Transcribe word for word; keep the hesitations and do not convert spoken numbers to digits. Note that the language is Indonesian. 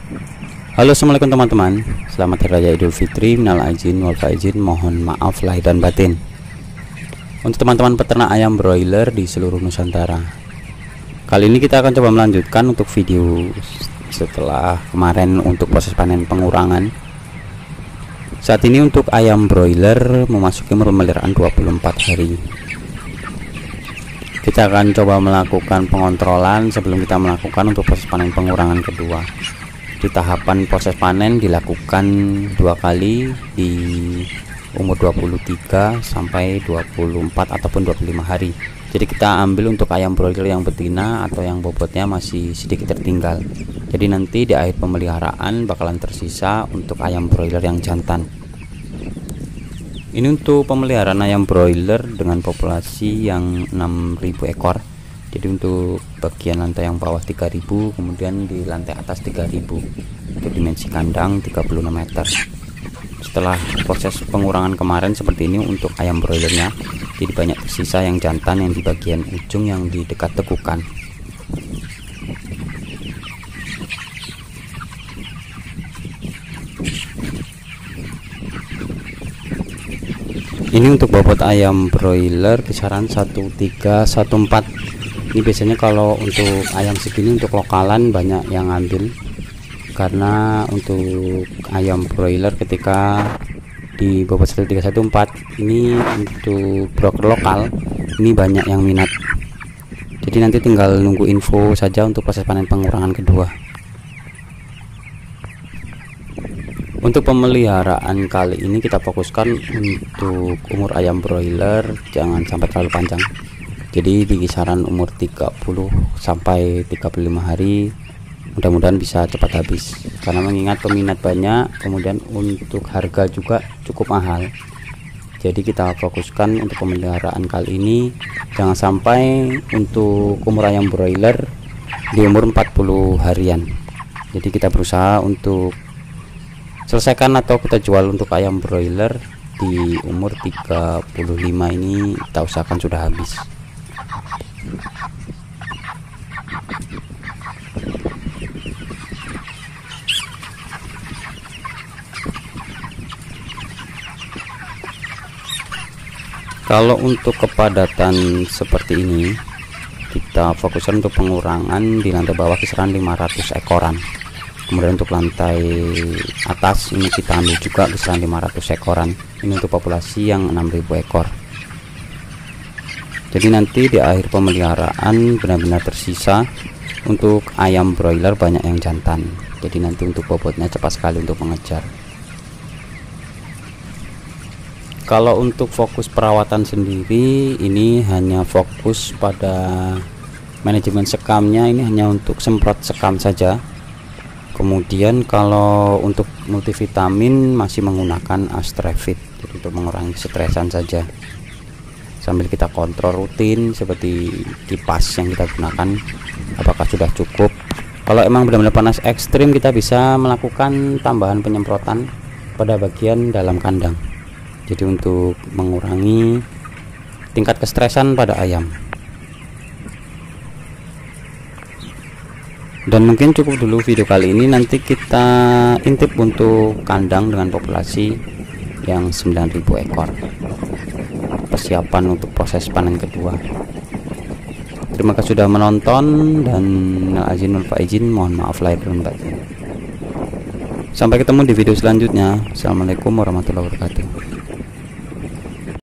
Halo, assalamualaikum teman-teman. Selamat Hari Raya Idul Fitri. Minal aidin wal faizin. Mohon maaf lahir dan batin untuk teman-teman peternak ayam broiler di seluruh Nusantara. Kali ini kita akan coba melanjutkan untuk video setelah kemarin untuk proses panen pengurangan. Saat ini untuk ayam broiler memasuki umur pemeliharaan dua puluh empat hari. Kita akan coba melakukan pengontrolan sebelum kita melakukan untuk proses panen pengurangan kedua. Di tahapan proses panen dilakukan dua kali di umur dua puluh tiga sampai dua puluh empat ataupun dua puluh lima hari. Jadi kita ambil untuk ayam broiler yang betina atau yang bobotnya masih sedikit tertinggal. Jadi nanti di akhir pemeliharaan bakalan tersisa untuk ayam broiler yang jantan. Ini untuk pemeliharaan ayam broiler dengan populasi yang enam ribu ekor. Jadi untuk bagian lantai yang bawah tiga ribu, kemudian di lantai atas tiga ribu. Untuk dimensi kandang tiga puluh enam meter. Setelah proses pengurangan kemarin seperti ini untuk ayam broilernya, jadi banyak tersisa yang jantan yang di bagian ujung yang di dekat tekukan. Ini untuk bobot ayam broiler kisaran satu tiga satu empat. Ini biasanya kalau untuk ayam segini untuk lokalan banyak yang ngambil, karena untuk ayam broiler ketika di bobot satu tiga satu empat ini untuk broker lokal ini banyak yang minat. Jadi nanti tinggal nunggu info saja untuk proses panen pengurangan kedua. Untuk pemeliharaan kali ini kita fokuskan untuk umur ayam broiler jangan sampai terlalu panjang. Jadi di kisaran umur tiga puluh sampai tiga puluh lima hari mudah-mudahan bisa cepat habis, karena mengingat peminat banyak, kemudian untuk harga juga cukup mahal. Jadi kita fokuskan untuk pemeliharaan kali ini jangan sampai untuk umur ayam broiler di umur empat puluh harian. Jadi kita berusaha untuk selesaikan atau kita jual untuk ayam broiler di umur tiga puluh lima ini, kita usahakan sudah habis. Kalau untuk kepadatan seperti ini, kita fokuskan untuk pengurangan di lantai bawah kisaran lima ratus ekoran. Kemudian untuk lantai atas ini kita ambil juga kisaran lima ratus ekoran. Ini untuk populasi yang enam ribu ekor. Jadi nanti di akhir pemeliharaan benar-benar tersisa untuk ayam broiler banyak yang jantan. Jadi nanti untuk bobotnya cepat sekali untuk mengejar. Kalau untuk fokus perawatan sendiri, ini hanya fokus pada manajemen sekamnya, ini hanya untuk semprot sekam saja. Kemudian kalau untuk multivitamin masih menggunakan Astrevit, jadi untuk mengurangi stresan saja. Sambil kita kontrol rutin seperti kipas yang kita gunakan apakah sudah cukup. Kalau emang benar-benar panas ekstrim, kita bisa melakukan tambahan penyemprotan pada bagian dalam kandang. Jadi untuk mengurangi tingkat kestresan pada ayam. Dan mungkin cukup dulu video kali ini, nanti kita intip untuk kandang dengan populasi yang sembilan ribu ekor. Persiapan untuk proses panen kedua. Terima kasih sudah menonton, dan minal aidin wal faizin, mohon maaf lahir dan batin. Sampai ketemu di video selanjutnya. Assalamualaikum warahmatullahi wabarakatuh.